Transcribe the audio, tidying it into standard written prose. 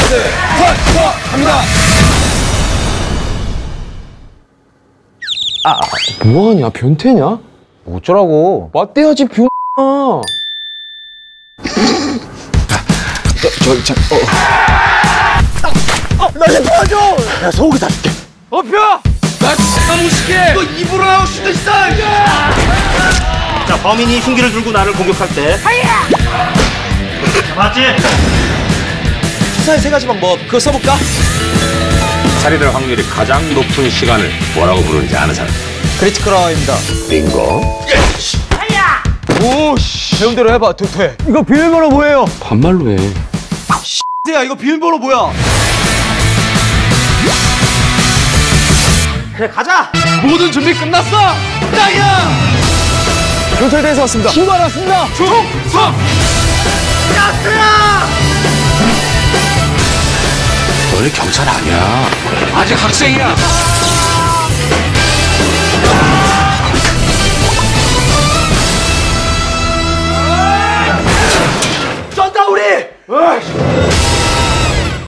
네. 갑니다. 뭐하냐? 변태냐? 어쩌라고? 맞대야지 병. 나 좀 도와줘! 야, 소고기 사줄게. 엎혀! 나 진짜 무식해! 너 입으로 나올 수도 있어! 자, 범인이 흉기를 들고 나를 공격할 때 맞지? 수사의 세 가지 방법 그거 써볼까? 살인할 확률이 가장 높은 시간을 뭐라고 부르는지 아는 사람? 크리티컬아입니다. 빙고. 오씨 배운대로 해봐. 돼. 이거 비밀번호 뭐예요? 반말로 해. 야 이거 비밀번호 뭐야? 그래, 가자! 모든 준비 끝났어! 딱이야! 경찰대에서 왔습니다. 신고하러 왔습니다. 충성! 너네 경찰 아니야. 아직 학생이야. 쩐다, 우리!